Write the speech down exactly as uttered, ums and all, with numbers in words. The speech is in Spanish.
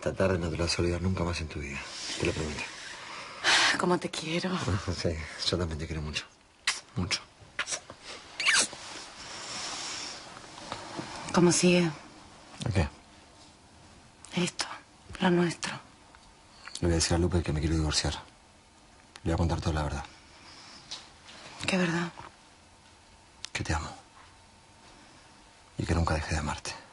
esta tarde no te lo vas a olvidar nunca más en tu vida. Te lo prometo. ¿Cómo te quiero? Sí, yo también te quiero mucho. Mucho. ¿Cómo sigue? ¿Qué? Esto, lo nuestro. Le voy a decir a Lupe que me quiero divorciar. Le voy a contar toda la verdad. ¿Qué verdad? Que te amo. Y que nunca dejé de amarte.